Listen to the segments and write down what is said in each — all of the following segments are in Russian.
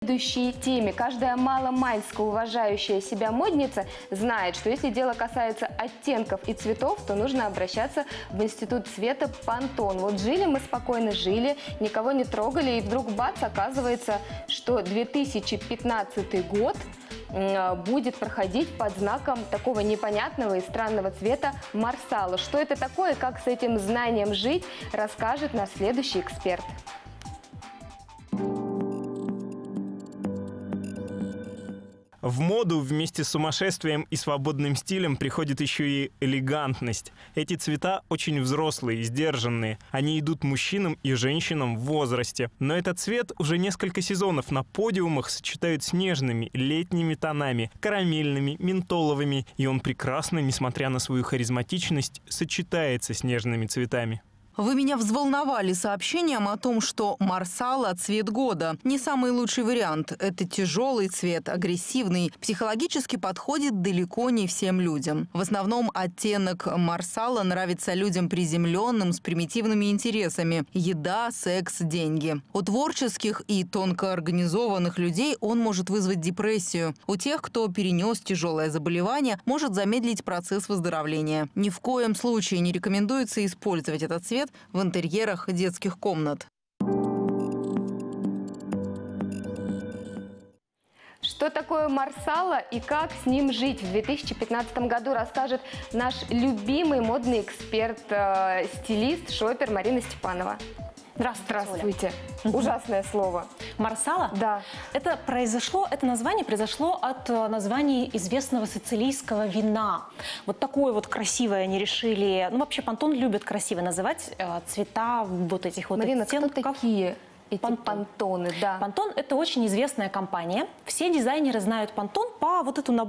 следующей теме. Каждая маломальско уважающая себя модница знает, что если дело касается оттенков и цветов, то нужно обращаться в Институт цвета Pantone. Вот жили мы спокойно, жили, никого не трогали, и вдруг бац, оказывается, что 2015 год будет проходить под знаком такого непонятного и странного цвета марсала. Что это такое, как с этим знанием жить, расскажет наш следующий эксперт. В моду вместе с сумасшествием и свободным стилем приходит еще и элегантность. Эти цвета очень взрослые, сдержанные. Они идут мужчинам и женщинам в возрасте. Но этот цвет уже несколько сезонов на подиумах сочетают с нежными летними тонами, карамельными, ментоловыми. И он прекрасно, несмотря на свою харизматичность, сочетается с нежными цветами. Вы меня взволновали сообщением о том, что марсала – цвет года. Не самый лучший вариант. Это тяжелый цвет, агрессивный, психологически подходит далеко не всем людям. В основном оттенок марсала нравится людям приземленным, с примитивными интересами – еда, секс, деньги. У творческих и тонко организованных людей он может вызвать депрессию. У тех, кто перенес тяжелое заболевание, может замедлить процесс выздоровления. Ни в коем случае не рекомендуется использовать этот цвет в интерьерах детских комнат. Что такое марсала и как с ним жить в 2015 году, расскажет наш любимый модный эксперт, стилист, шопер Марина Степанова. Здравствуйте. Ужасное слово. Марсала? Да. Это название произошло от названия известного сицилийского вина. Вот такое вот красивое они решили. Ну, вообще, Pantone любит красиво называть цвета вот этих вот Марина, оттенков. кто такие эти Pantone? Да. Pantone – это очень известная компания. Все дизайнеры знают Pantone по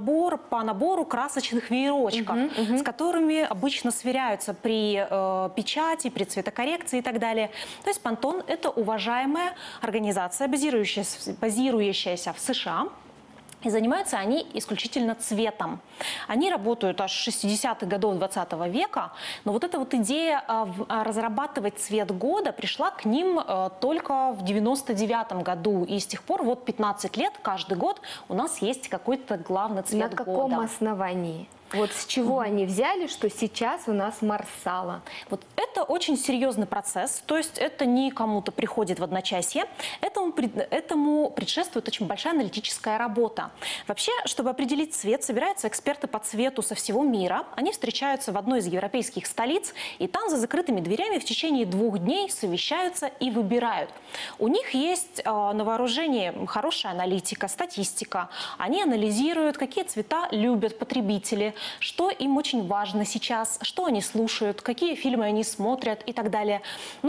набору красочных веерочков, с которыми обычно сверяются при печати, при цветокоррекции и так далее. То есть Pantone – это уважаемая организация, базирующаяся в США. И занимаются они исключительно цветом. Они работают аж с 60-х годов 20 века, но вот эта вот идея разрабатывать цвет года пришла к ним только в 99-м году. И с тех пор вот 15 лет каждый год у нас есть какой-то главный цвет года. На каком основании? Вот с чего они взяли, что сейчас у нас марсала? Вот это очень серьезный процесс, то есть это не кому-то приходит в одночасье, этому предшествует очень большая аналитическая работа. Вообще, чтобы определить цвет, собираются эксперты по цвету со всего мира, они встречаются в одной из европейских столиц, и там за закрытыми дверями в течение 2 дней совещаются и выбирают. У них есть на вооружении хорошая аналитика, статистика, они анализируют, какие цвета любят потребители, что им очень важно сейчас, что они слушают, какие фильмы они смотрят и так далее.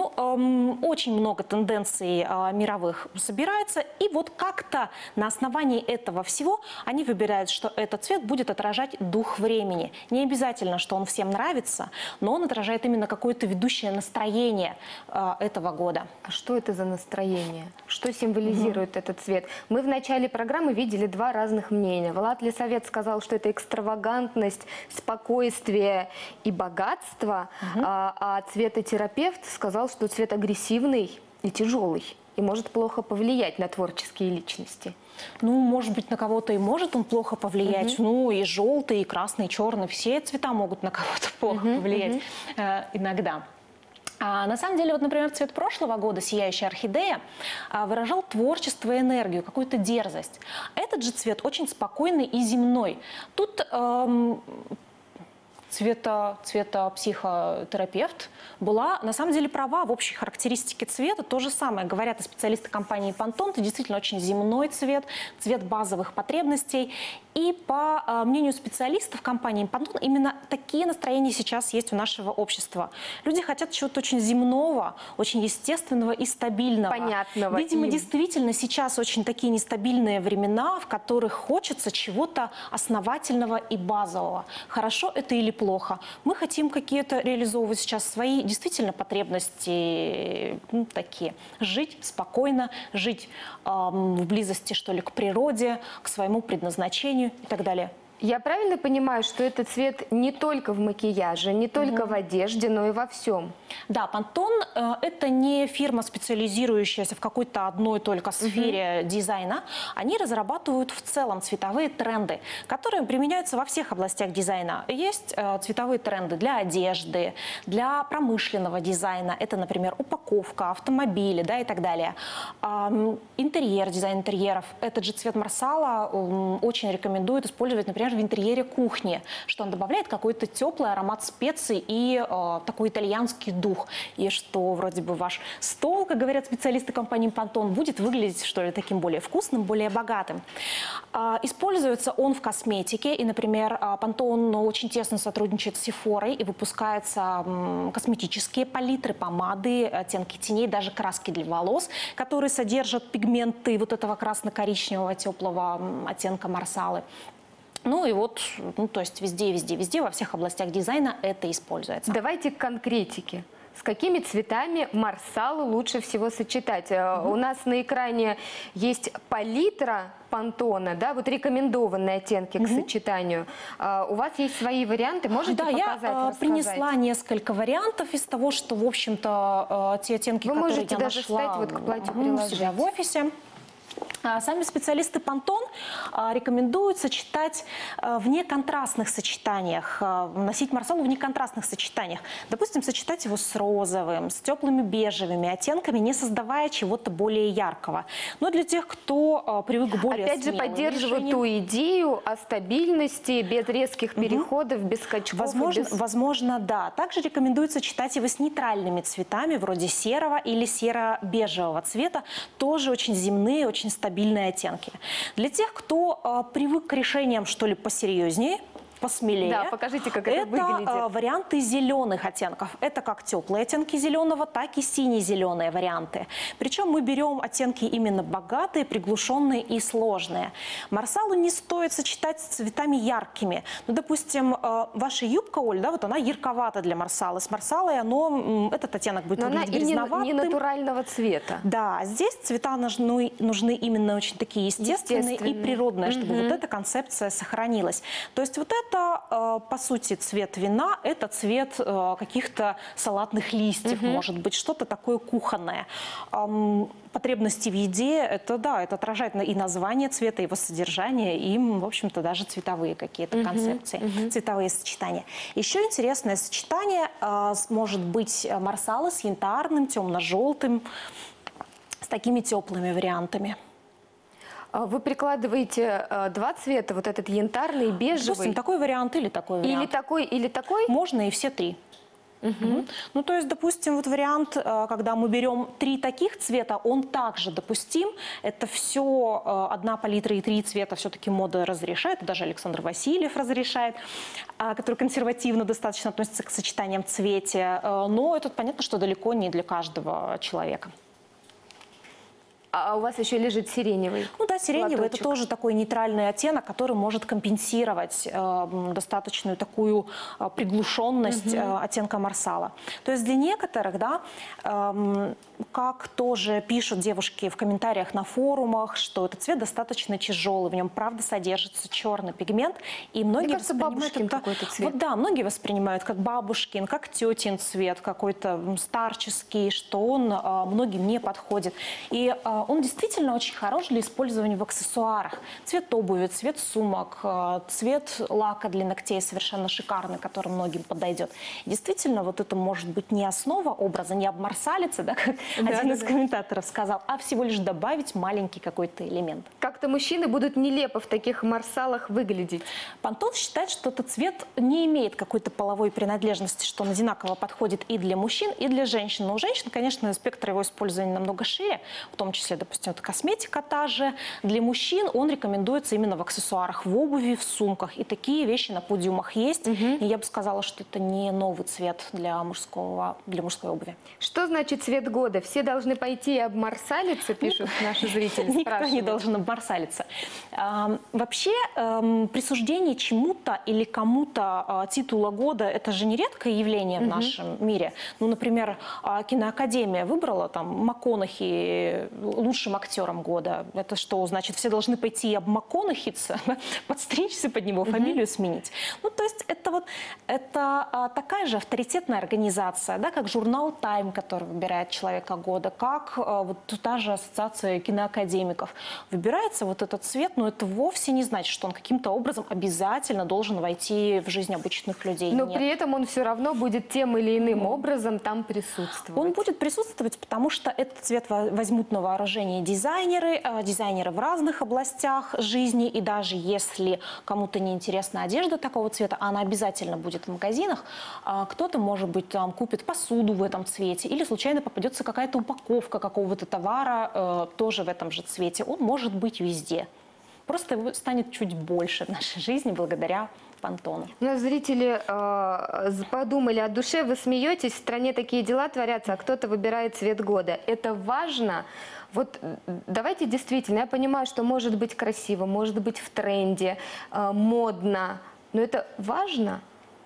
Ну, очень много тенденций мировых собирается, и вот как-то на основании этого всего они выбирают, что этот цвет будет отражать дух времени. Не обязательно, что он всем нравится, но он отражает именно какое-то ведущее настроение этого года. А что это за настроение? Что символизирует этот цвет? Мы в начале программы видели 2 разных мнения. Влад Лисовец сказал, что это экстравагантность, спокойствие и богатство, а цветотерапевт сказал, что цвет агрессивный и тяжелый и может плохо повлиять на творческие личности. Ну, может быть, на кого-то и может он плохо повлиять. Ну, и желтый, и красный, и черный, все цвета могут на кого-то плохо повлиять иногда. На самом деле, вот, например, цвет прошлого года, сияющая орхидея, выражал творчество и энергию, какую-то дерзость. Этот же цвет очень спокойный и земной. Тут цветопсихотерапевт была на самом деле права в общей характеристике цвета. То же самое говорят и специалисты компании Pantone. Это действительно очень земной цвет, цвет базовых потребностей. И по мнению специалистов компании Pantone, именно такие настроения сейчас есть у нашего общества. Люди хотят чего-то очень земного, очень естественного и стабильного. Понятного. Видимо, действительно сейчас очень такие нестабильные времена, в которых хочется чего-то основательного и базового. Хорошо это или плохо? Мы хотим какие-то реализовывать сейчас свои действительно потребности такие. Жить спокойно, жить в близости, что ли, к природе, к своему предназначению и так далее. Я правильно понимаю, что этот цвет не только в макияже, не только в одежде, но и во всем? Да, Pantone это не фирма, специализирующаяся в какой-то одной только сфере дизайна. Они разрабатывают в целом цветовые тренды, которые применяются во всех областях дизайна. Есть цветовые тренды для одежды, для промышленного дизайна. Это, например, упаковка, автомобили, да, и так далее. Интерьер, дизайн интерьеров. Этот же цвет Марсала очень рекомендуют использовать, например, в интерьере кухни, что он добавляет какой-то теплый аромат специй и такой итальянский дух. И что вроде бы ваш стол, как говорят специалисты компании Pantone, будет выглядеть, что ли, таким более вкусным, более богатым. Используется он в косметике. И, например, Pantone очень тесно сотрудничает с Sephora и выпускаются косметические палитры, помады, оттенки теней, даже краски для волос, которые содержат пигменты вот этого красно-коричневого теплого оттенка Марсалы. Ну и вот, то есть везде, во всех областях дизайна это используется. Давайте к конкретике. С какими цветами Марсалу лучше всего сочетать? У нас на экране есть палитра Пантона, да, вот рекомендованные оттенки к сочетанию. У вас есть свои варианты? Можете показать, я рассказать? принесла несколько вариантов из того, что, в общем-то, те оттенки, которые можете я даже нашла встать вот к платью у себя в офисе. Сами специалисты Pantone рекомендуют сочетать в неконтрастных сочетаниях, носить Марсалу в неконтрастных сочетаниях. Допустим, сочетать его с розовым, с теплыми бежевыми оттенками, не создавая чего-то более яркого. Но для тех, кто привык к более опять же, поддерживают ту идею о стабильности, без резких переходов, без скачков. Возможно, да. Также рекомендуется сочетать его с нейтральными цветами, вроде серого или серо-бежевого цвета. Тоже очень земные, очень стабильные оттенки. Для тех, кто привык к решениям, что ли, посерьезнее, посмелее. Да, покажите, как это выглядит. Это варианты зеленых оттенков. Это как теплые оттенки зеленого, так и сине-зеленые варианты. Причем мы берем оттенки именно богатые, приглушенные и сложные. Марсалу не стоит сочетать с цветами яркими. Ну, допустим, ваша юбка, Оль, да, вот она ярковата для Марсалы. С Марсалой этот оттенок будет выглядеть грязноватым. Не натурального цвета. Да, здесь цвета нужны именно очень такие естественные и природные, чтобы вот эта концепция сохранилась. То есть вот это, по сути, цвет вина, это цвет каких-то салатных листьев, может быть, что-то такое кухонное. Потребности в еде, это отражает и название цвета, его содержание, и, в общем-то, даже цветовые какие-то концепции, цветовые сочетания. Еще интересное сочетание может быть Марсала с янтарным, темно-желтым, с такими теплыми вариантами. Вы прикладываете два цвета, вот этот янтарный, бежевый. Допустим, такой вариант или такой вариант. Или такой? Можно и все три. Ну, то есть, допустим, вот вариант, когда мы берем 3 таких цвета, он также допустим. Это все одна палитра и 3 цвета все-таки мода разрешает. Даже Александр Васильев разрешает, который консервативно достаточно относится к сочетаниям в цвете. Но это понятно, что далеко не для каждого человека. А у вас еще лежит сиреневый. Ну да, сиреневый платочек. Это тоже такой нейтральный оттенок, который может компенсировать достаточную такую приглушенность оттенка Марсала. То есть для некоторых, да, как тоже пишут девушки в комментариях на форумах, что этот цвет достаточно тяжелый, в нем правда содержится черный пигмент, и многие воспринимают это какой-то цвет. Вот да, многие воспринимают как бабушкин, как тетин цвет, какой-то старческий, что он многим не подходит. И он действительно очень хорош для использования в аксессуарах. Цвет обуви, цвет сумок, цвет лака для ногтей совершенно шикарный, который многим подойдет. Действительно, вот это может быть не основа образа, не обмарсалиться, да, как один из комментаторов сказал, а всего лишь добавить маленький какой-то элемент. Как-то мужчины будут нелепо в таких марсалах выглядеть. Pantone считает, что этот цвет не имеет какой-то половой принадлежности, что он одинаково подходит и для мужчин, и для женщин. Но у женщин, конечно, спектр его использования намного шире, в том числе, допустим, это косметика та же. Для мужчин он рекомендуется именно в аксессуарах, в обуви, в сумках. И такие вещи на подиумах есть. И я бы сказала, что это не новый цвет для мужской обуви. Что значит цвет года? Все должны пойти и обмарсалиться, пишут наши зрители. Никто не должен обмарсалиться. Вообще, присуждение чему-то или кому-то титула года – это же нередкое явление в нашем мире. Ну, например, киноакадемия выбрала там МакКонахи лучшим актером года. Это что, значит, все должны пойти об МакКонахи подстричься под него, фамилию сменить? Ну, то есть это такая же авторитетная организация, да, как журнал «Тайм», который выбирает человека года, как вот та же ассоциация киноакадемиков. Выбирается вот этот цвет, но это вовсе не значит, что он каким-то образом обязательно должен войти в жизнь обычных людей. Но Нет. при этом он все равно будет тем или иным образом там присутствовать. Он будет присутствовать, потому что этот цвет возьмут на вооружение дизайнеры в разных областях жизни. И даже если кому-то не интересна одежда такого цвета, она обязательно будет в магазинах, кто-то, может быть, там купит посуду в этом цвете или случайно попадется какая-то упаковка какого-то товара тоже в этом же цвете. Он может быть везде. Просто его станет чуть больше в нашей жизни благодаря Пантону. Ну, зрители подумали о душе, вы смеетесь, в стране такие дела творятся, а кто-то выбирает цвет года. Это важно. Вот давайте действительно, я понимаю, что может быть красиво, может быть в тренде, модно, но это важно?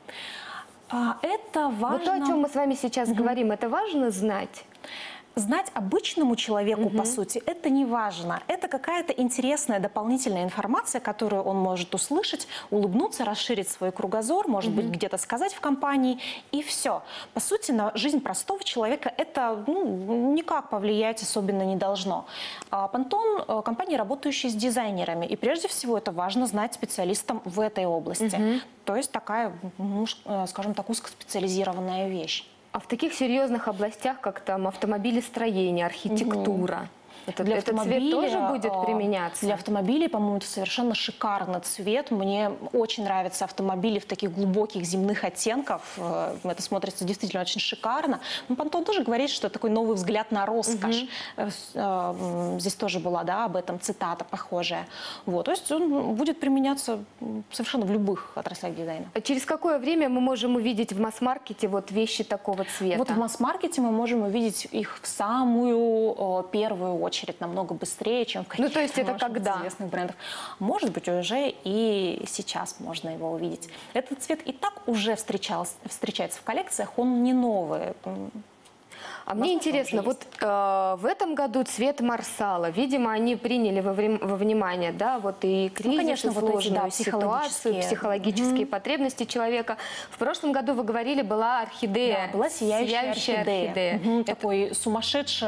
Это важно. Вот то, о чем мы с вами сейчас говорим, это важно знать? Знать обычному человеку, по сути, это не важно. Это какая-то интересная дополнительная информация, которую он может услышать, улыбнуться, расширить свой кругозор, может быть, где-то сказать в компании, и все. По сути, на жизнь простого человека это никак повлиять особенно не должно. Пантон – компания, работающая с дизайнерами, и прежде всего это важно знать специалистам в этой области. То есть такая, скажем так, узкоспециализированная вещь. А в таких серьезных областях, как там автомобилестроение, архитектура, этот цвет тоже будет применяться? Для автомобилей, по-моему, это совершенно шикарный цвет. Мне очень нравятся автомобили в таких глубоких земных оттенках. Это смотрится действительно очень шикарно. Но Пантон тоже говорит, что это такой новый взгляд на роскошь. Здесь тоже была, да, об этом цитата похожая. Вот. То есть он будет применяться совершенно в любых отраслях дизайна. А через какое время мы можем увидеть в масс-маркете вот вещи такого цвета? Вот в масс-маркете мы можем увидеть их в самую первую очередь, намного быстрее, чем в каких-то, то есть это когда? известных брендах. Может быть, уже и сейчас можно его увидеть. Этот цвет и так уже встречается в коллекциях, он не новый. А мне интересно, вот в этом году цвет Марсала, видимо, они приняли во внимание, да, вот и кризис, конечно, и сложную вот эти, ситуацию, психологические потребности человека. В прошлом году, вы говорили, была орхидея. Да, была сияющая орхидея. Такой сумасшедший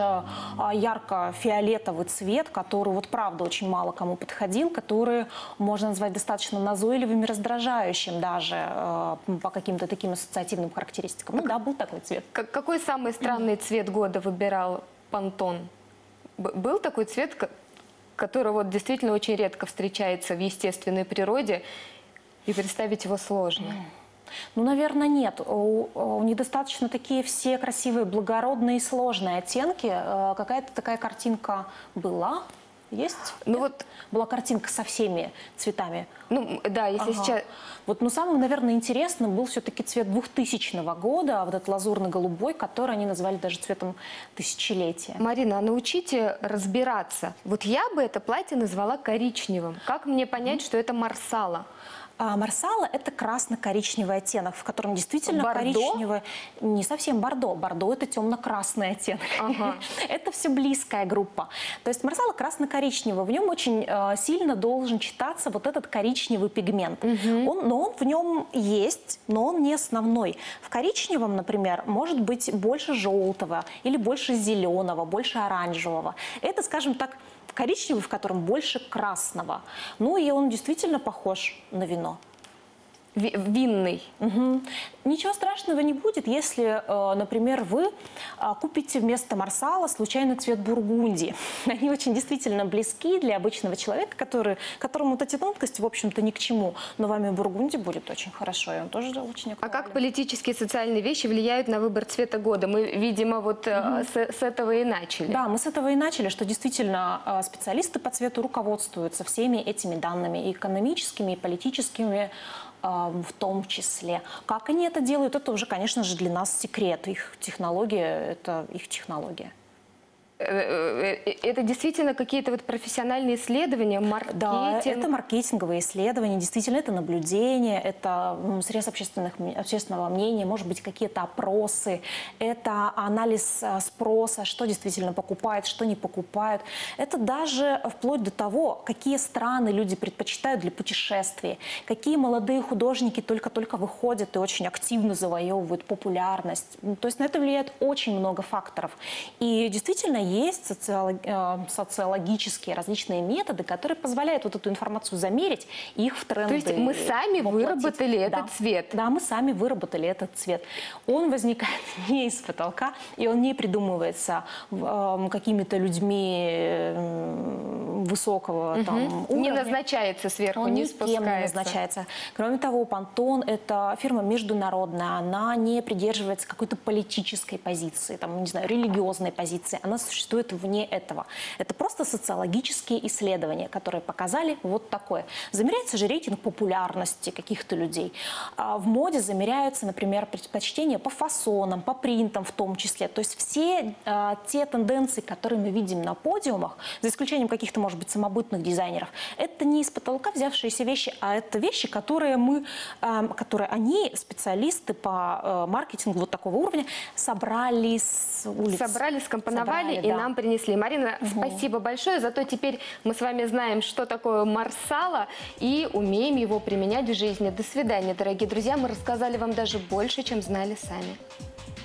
ярко-фиолетовый цвет, который вот правда очень мало кому подходил, который можно назвать достаточно назойливым и раздражающим даже по каким-то таким ассоциативным характеристикам. Ну да, был такой цвет. Какой самый странный цвет года выбирал Пантон? Был такой цвет, который вот действительно очень редко встречается в естественной природе, и представить его сложно? Ну, наверное, нет. У них достаточно такие все красивые, благородные и сложные оттенки. Какая-то такая картинка была. Есть? Ну вот была картинка со всеми цветами. Ну да, если сейчас... Вот, но самым, наверное, интересным был все-таки цвет 2000 года, вот этот лазурно-голубой, который они назвали даже цветом тысячелетия. Марина, а научите разбираться. Вот я бы это платье назвала коричневым. Как мне понять, что это Марсала? Марсала – это красно-коричневый оттенок, в котором действительно бордо? Коричневый, не совсем бордо. Бордо – это темно-красный оттенок. Это все близкая группа. То есть Марсала красно-коричневый, в нем очень сильно должен читаться вот этот коричневый пигмент. Но он в нем есть, но он не основной. В коричневом, например, может быть больше желтого или больше зеленого, больше оранжевого. Это, скажем так, коричневый, в котором больше красного. Ну и он действительно похож на вино. Винный. Ничего страшного не будет, если, например, вы купите вместо Марсала случайно цвет бургундии. Они очень действительно близки для обычного человека, которому вот эти тонкости, в общем-то, ни к чему. Но вами бургундий будет очень хорошо, и он тоже очень актуален. А как политические и социальные вещи влияют на выбор цвета года? Мы, видимо, вот с этого и начали. Да, мы с этого и начали, что действительно специалисты по цвету руководствуются всеми этими данными, и экономическими, и политическими, в том числе. Как они это делают, это уже, конечно же, для нас секрет. Их технология – это их технология. Это действительно какие-то вот профессиональные исследования, маркетинг? Да, это маркетинговые исследования, действительно, это наблюдение, это срез общественного мнения, может быть, какие-то опросы, это анализ спроса, что действительно покупают, что не покупают. Это даже вплоть до того, какие страны люди предпочитают для путешествий, какие молодые художники только-только выходят и очень активно завоевывают популярность. То есть на это влияет очень много факторов. И действительно, есть социологические различные методы, которые позволяют вот эту информацию замерить и их в тренды. То есть мы сами выработали этот цвет? Да, мы сами выработали этот цвет. Он возникает не из потолка, и он не придумывается какими-то людьми высокого там, уровня. Не назначается сверху, он не никем спускается. не назначается. Кроме того, Pantone – это фирма международная, она не придерживается какой-то политической позиции, там, не знаю, религиозной позиции. Она существует вне этого. Это просто социологические исследования, которые показали вот такое. Замеряется же рейтинг популярности каких-то людей. В моде замеряются, например, предпочтения по фасонам, по принтам в том числе. То есть все те тенденции, которые мы видим на подиумах, за исключением каких-то, может быть, самобытных дизайнеров, это не из потолка взявшиеся вещи, а это вещи, которые они, специалисты по маркетингу вот такого уровня, собрали с улиц. Собрали, скомпоновали и нам принесли. Марина, спасибо большое. Зато теперь мы с вами знаем, что такое Марсала, и умеем его применять в жизни. До свидания, дорогие друзья. Мы рассказали вам даже больше, чем знали сами.